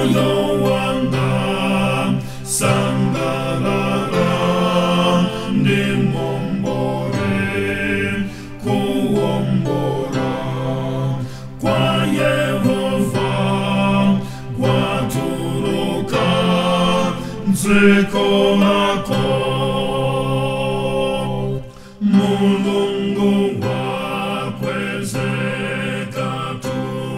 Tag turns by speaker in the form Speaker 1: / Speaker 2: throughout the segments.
Speaker 1: moyo wanga sangalala ndimombore kuombora kwa Yehova kwaturuka nziko lako Mulungu wakwezeka tu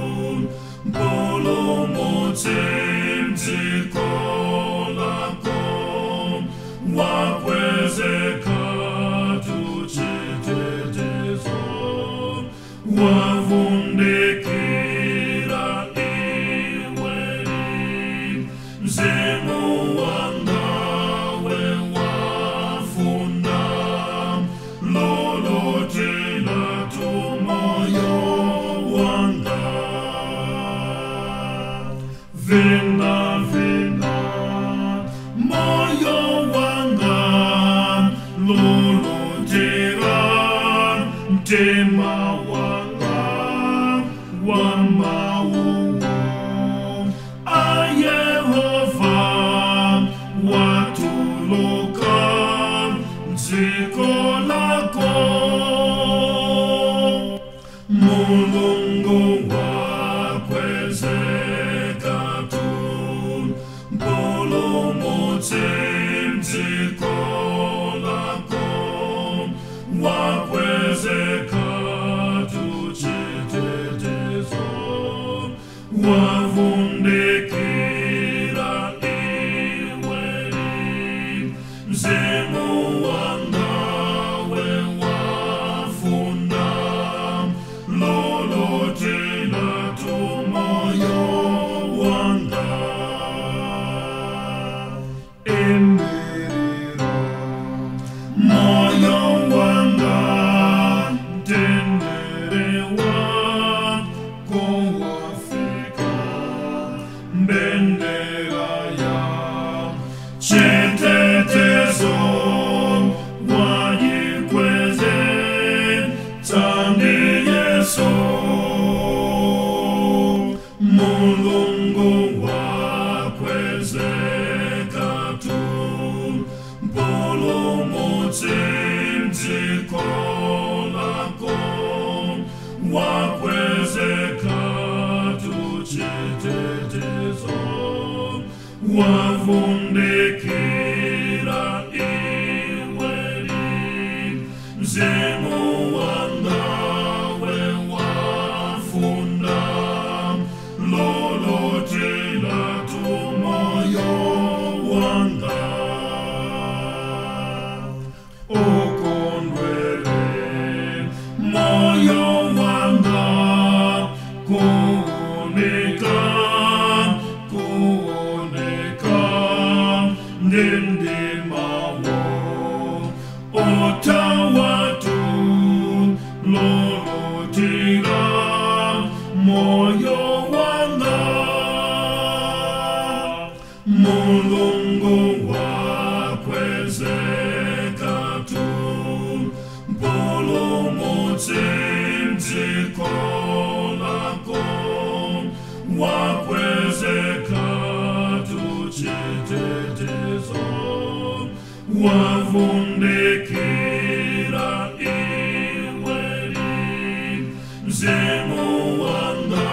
Speaker 1: mpulumutsi mdziko lako wakwezeka tu chitetezo wavundikira iweni mzimu wanga wewafunda lolotila tu moyo wanga vina vina moyo wanga lolotila mtima wanga wa mauo Ayehova watuluka nziko lako Mulungu wakwezeka tu mpulumutsi mdziko lako wakwezeka tu chitetezo wavundikira iweni mzimu wanga wewafunda lolotila tu moyo wanga imbirira moyo wanga tenderewa kowafika bendera ya chitetezo wayikweze tandi Yesu Mulungu wakwezeka tu mpulumutsi mdziko lako wakwezeka tu chitetezo wavundikira iweni mzimu wanga wewafunda lolotila tu moyo wanga ukondwele moyo wanga kuoneka ndindimawo otawatu lolotila moyo wanga Mulungu wakwezeka tu mpulumutsi mdziko lako wakwezeka tu chitetezo wavundikira iweni mzimu wanga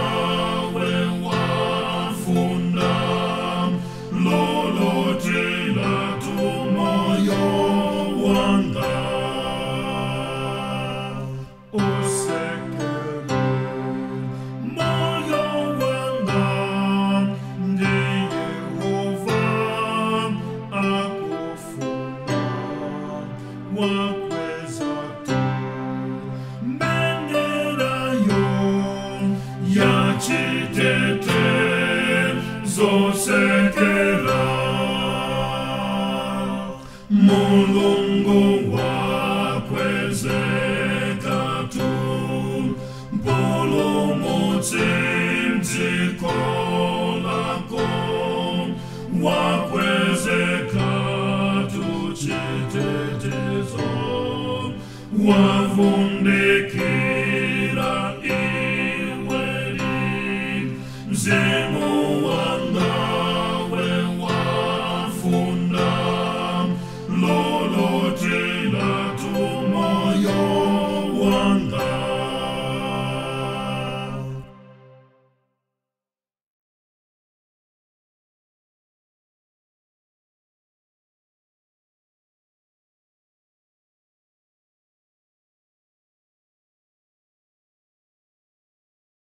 Speaker 1: wewafunda lolotila tu moyo wanga usekele moyo wanga ndi Yehova akufunda wakweza tu bendera yo ya chitetezo sekela Mulungu wakwezeka tu mpulumutsi mdziko lako wakwezeka tu chitetezo wavundikira